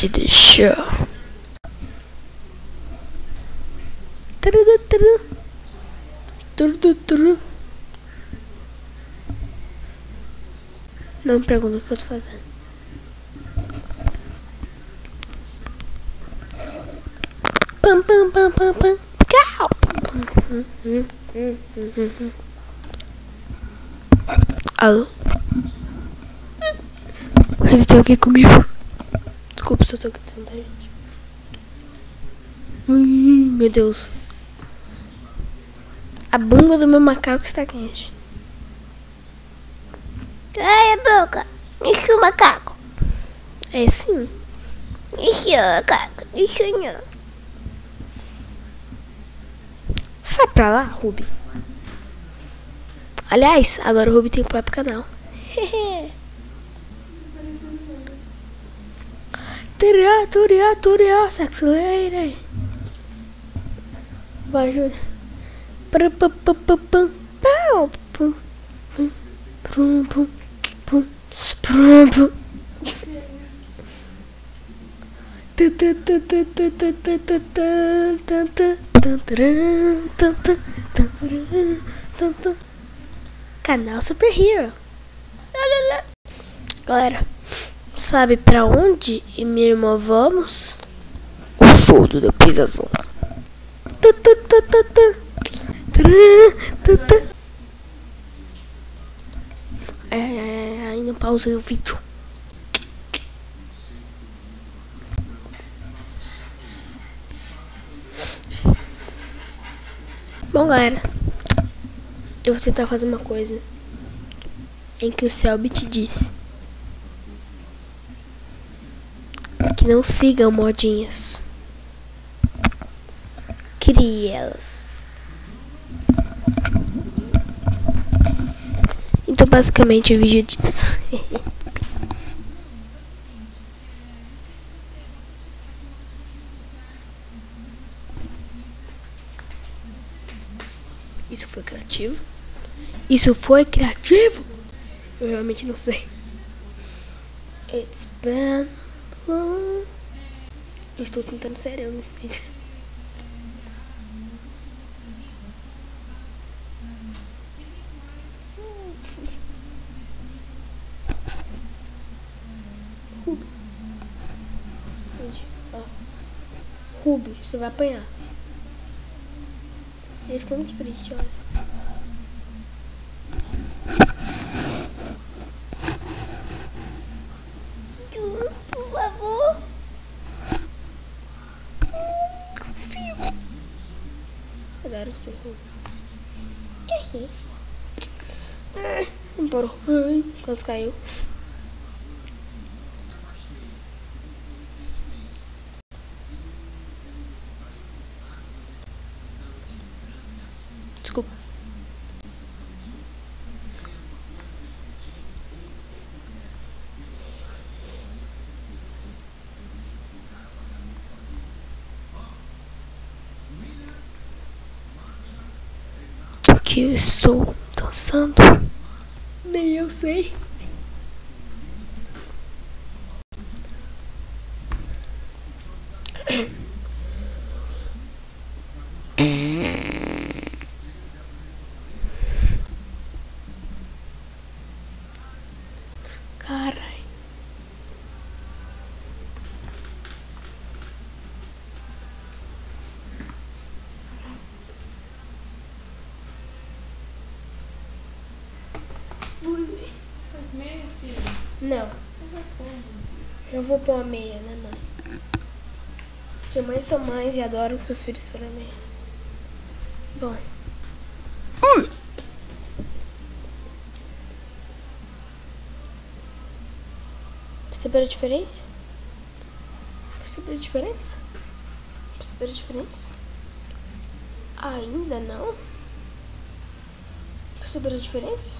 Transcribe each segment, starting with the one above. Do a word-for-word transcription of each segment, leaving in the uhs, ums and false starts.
te deixar. Não me pergunta o que eu tô fazendo. Pam, pam, pam, pam, pam. Cal. Alô? Ainda tem alguém comigo? Desculpa se eu tô gritando, tá, gente? Ui, meu Deus. A bunda do meu macaco está quente. Ai, a boca. Isso é o macaco. É sim. Isso é o macaco. Isso não. Sai pra lá, Ruby. Aliás, agora o Ruby tem o próprio canal. Turia, turia, turia, sexy lady. Vai, Júlia. Pum, pum, pum, pum, pum, pum, pum, pum, pum, pum, pum, pum. Canal Super Hero. Galera, sabe pra onde e minha irmã vamos? O fundo da prisão. Ai, ai, ai, ai, não pausei o vídeo. Bom, galera, eu vou tentar fazer uma coisa em que o Selby te disse que não sigam modinhas. Crie elas. Então, basicamente, o vídeo disso. Isso foi criativo? Isso foi criativo? Eu realmente não sei. It's been long. Eu estou tentando sério nesse vídeo. Ruby. Ruby, você vai apanhar. Ele ficou muito triste, olha. Por favor. Confio. Agora você, Ruby. Não parou. Ai, quase caiu. Desculpa. Porque eu estou dançando. Nem eu sei. Carai. Faz meia, filha? Não. Eu vou pôr uma meia, né, mãe? Porque mães são mães e adoram que os filhos foram meias. Bom. Perceberam a diferença? Perceberam a diferença? Perceberam a diferença? Ainda não? Perceberam a diferença?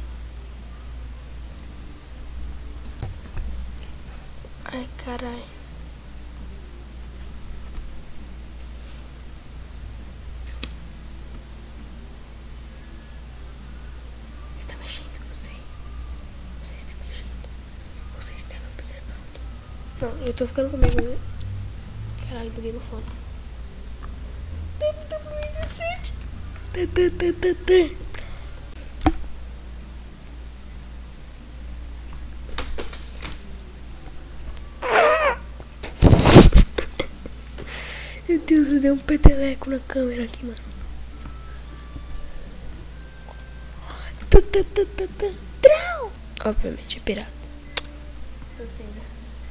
Ai, carai. Está mexendo, eu sei. Você está mexendo. Você está me observando. Não, eu tô ficando comigo, né? Caralho, buguei meu fone. W W E dezessete. Meu Deus, eu dei um peteleco na câmera aqui, mano. Obviamente é pirata. Eu sei, né?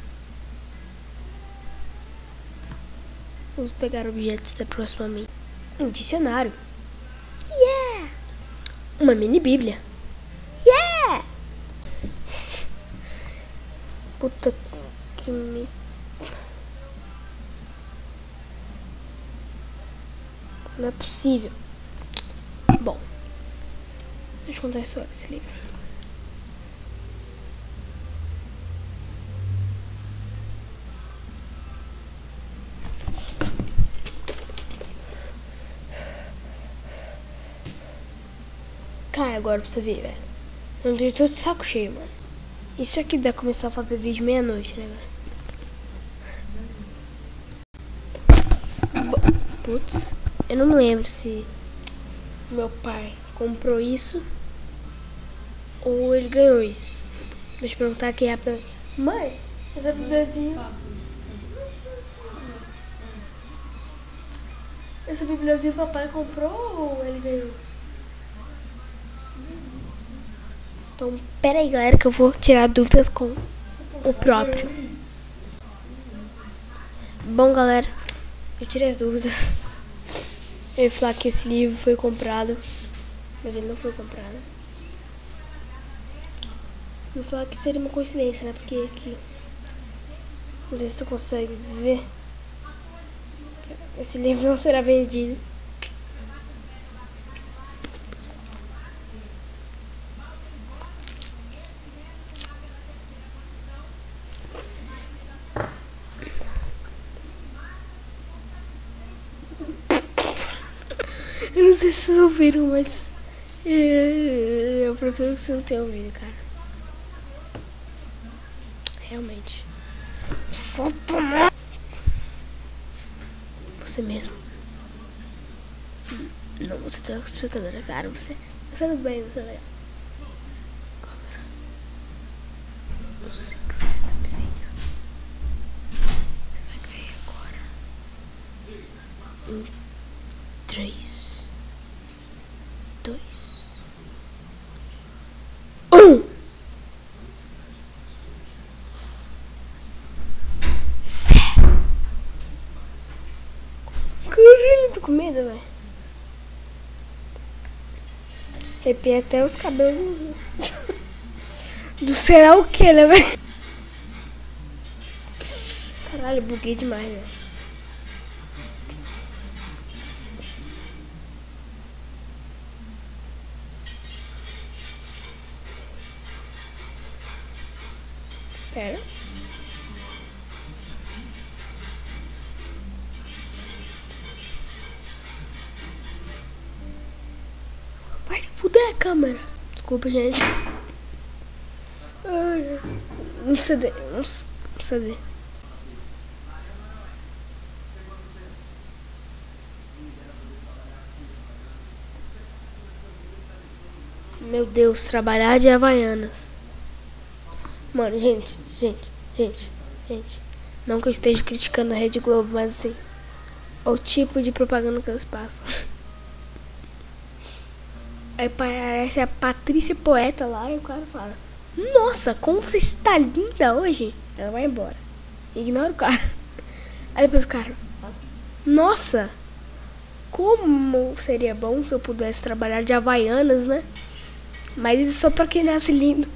Vamos pegar objetos da próxima mim. Um dicionário. Yeah! Uma mini bíblia. Yeah! Puta que me... Não é possível. Bom, deixa eu contar a história desse livro. Cai agora pra você ver, velho. Eu tô todo de saco cheio, mano. Isso aqui dá começar a fazer vídeo meia-noite, né, velho? Putz, eu não me lembro se meu pai comprou isso ou ele ganhou isso. Deixa eu perguntar aqui rápido. Mãe, essa bibliazinha... Essa bibliazinha o papai comprou ou ele ganhou? Então, pera aí, galera, que eu vou tirar dúvidas com o próprio. Bom, galera, eu tirei as dúvidas. Eu ia falar que esse livro foi comprado, mas ele não foi comprado. Eu ia falar que seria uma coincidência, né? Porque aqui, não sei se tu consegue ver, esse livro não será vendido. Eu não sei se vocês ouviram, mas é, eu prefiro que vocês não tenham ouvido, cara. Realmente. Satanás! Você mesmo. Não, você tá com a espectadora, cara. Você tá sendo bem, você é legal. Câmera. Eu sei que você está me vendo. Você vai cair agora. Em três. Dois. Um. Zero. Caralho, tô com medo, velho. Arrepia até os cabelos do será o que, né, velho? Caralho, buguei demais, velho. Pera. Vai se fuder a câmera. Desculpa, gente. Ai, um C D. Um C D. Meu Deus, trabalhar de Havaianas. Mano, gente, gente, gente, gente. Não que eu esteja criticando a Rede Globo, mas assim, o tipo de propaganda que eles passam. Aí parece a Patrícia Poeta lá e o cara fala: nossa, como você está linda hoje. Ela vai embora. Ignora o cara. Aí depois o cara fala: nossa, como seria bom se eu pudesse trabalhar de Havaianas, né? Mas isso só pra quem nasce lindo.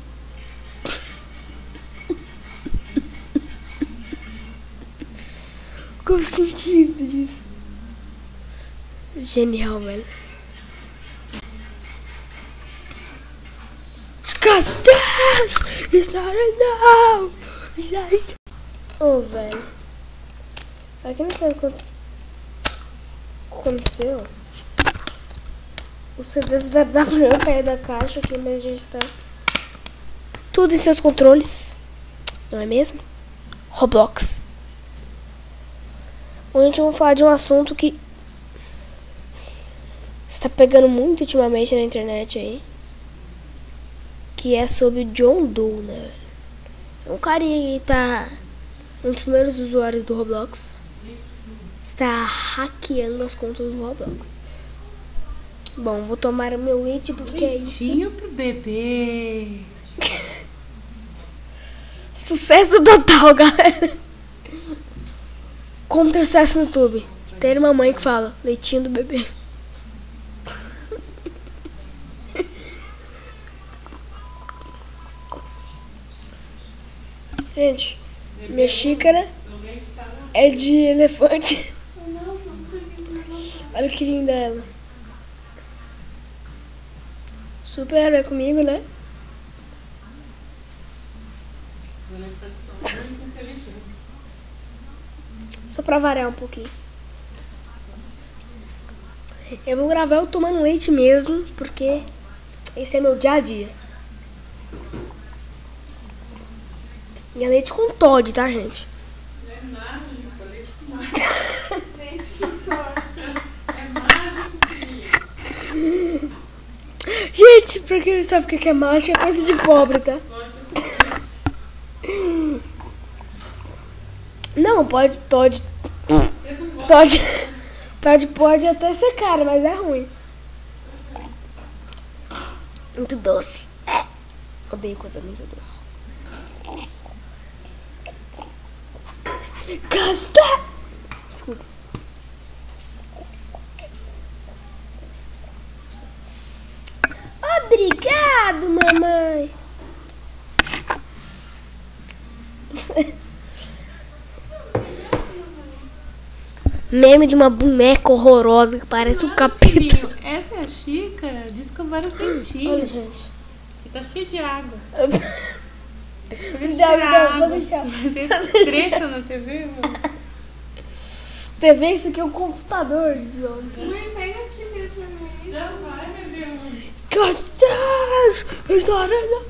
Qual o sentido disso? Genial, velho. Castelos! It's not enough! Ô, velho. Aqui não sabe o que aconteceu. O C D da W W caiu da caixa aqui, mas já está tudo em seus controles. Não é mesmo? Roblox. Hoje a gente vai falar de um assunto que está pegando muito ultimamente na internet aí, que é sobre John Doe, né? É um carinha que tá um dos primeiros usuários do Roblox, está hackeando as contas do Roblox. Bom, vou tomar meu leite porque é isso. Leitinho pro bebê. Sucesso total, galera. Como ter sucesso no YouTube? Tem uma mãe que fala leitinho do bebê. Gente, minha xícara é de elefante. Olha que linda ela. Super é comigo, né? Só pra variar um pouquinho. Eu vou gravar eu tomando leite mesmo, porque esse é meu dia a dia. E é leite com Toddy, tá, gente? Não é mágico, é leite com mágico. Leite com Toddy. É mágico, filho. Gente, pra quem não sabe o que é mágico, é coisa de pobre, tá? Não, pode, Toddy. Toddy. Toddy pode até ser caro, mas é ruim. Muito doce. Odeio coisa muito doce. Gasta! Desculpa. Obrigado, mamãe. Meme de uma boneca horrorosa que parece um capeta. Filhinho, essa é a xícara de escovar os dentinhos. Olha, gente. E tá cheia de água. Me dá, me dá, vou deixar. Tem treta na T V, mano. T V, isso aqui é um computador, Jonathan. Mãe, pega a xícara pra mim. Já vai, meu Deus. Castas! História.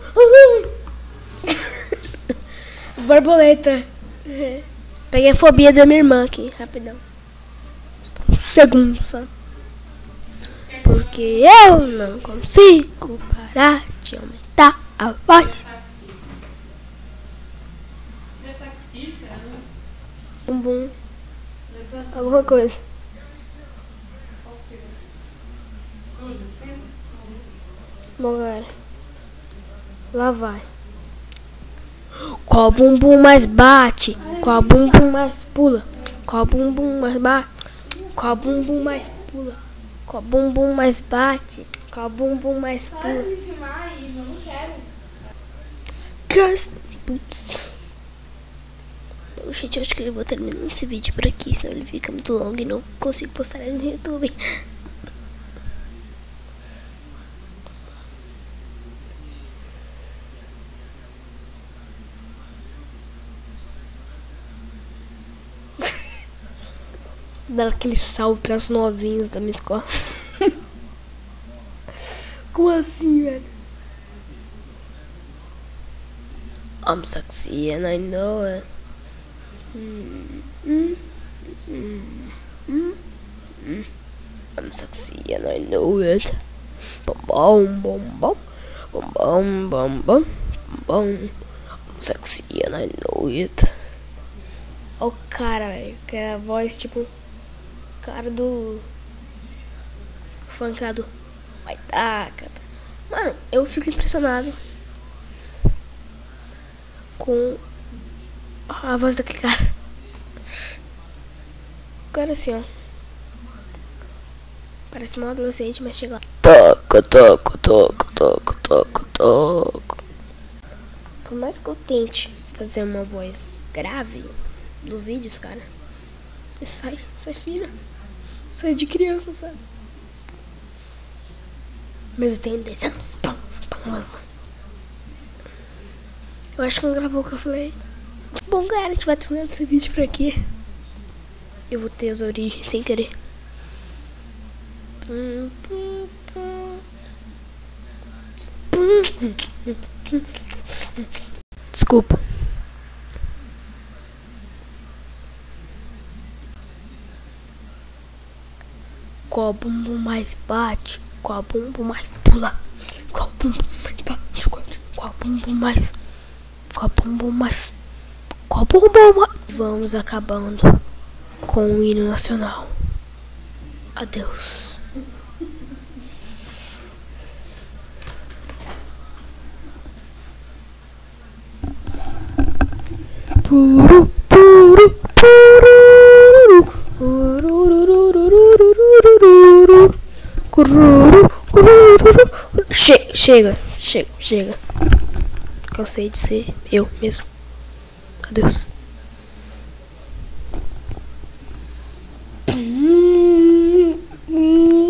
Borboleta. Peguei a fobia da minha irmã aqui, rapidão. Um segundo, só. Porque eu não consigo parar de aumentar a voz. É taxista, né? Um bom. Alguma coisa. Bom, galera. Lá vai. Qual bumbum mais bate? Qual bumbum mais pula? Qual bumbum mais bate? Qual bumbum mais pula? Qual bumbum mais bate? Qual bumbum mais pula? Cast... Putz. Bom, gente, eu acho que eu vou terminar esse vídeo por aqui, senão ele fica muito longo e não consigo postar ele no YouTube. Dar aquele salve para os novinhos da minha escola. Como assim, velho? I'm sexy and I know it. Mm, mm, mm, mm, mm. I'm sexy and I know it. Bom, bom, bom, bom, bom, bom, bom, bom, bom. I'm sexy and I know it. Ó o cara, velho, que é a voz tipo cara do funkado. Vai taca. Mano, eu fico impressionado com a voz daquele cara. O cara assim, ó. Parece um adolescente, mas chega lá. Toca, toca, toca, toca, toca, toca. Por mais que eu tente fazer uma voz grave dos vídeos, cara, sai, sai fina. Sai de criança, sabe? Mas eu tenho dez anos. Pum, pum, pum. Eu acho que não gravou o que eu falei. Bom, galera, a gente vai terminando esse vídeo por aqui. Eu vou ter as origens sem querer. Pum, pum, pum. Pum. Desculpa. Qual bumbum mais bate? Qual bumbum mais pula? Qual bumbum mais bate? Qual bumbum mais? Qual bumbum mais? Qual bumbum mais? Vamos acabando com o hino nacional. Adeus. Puru, puru, pururu, urururururururururu, cururu, cururu. Che- Chega, chega, chega. Cansei de ser eu mesmo. Adeus. Hum, hum.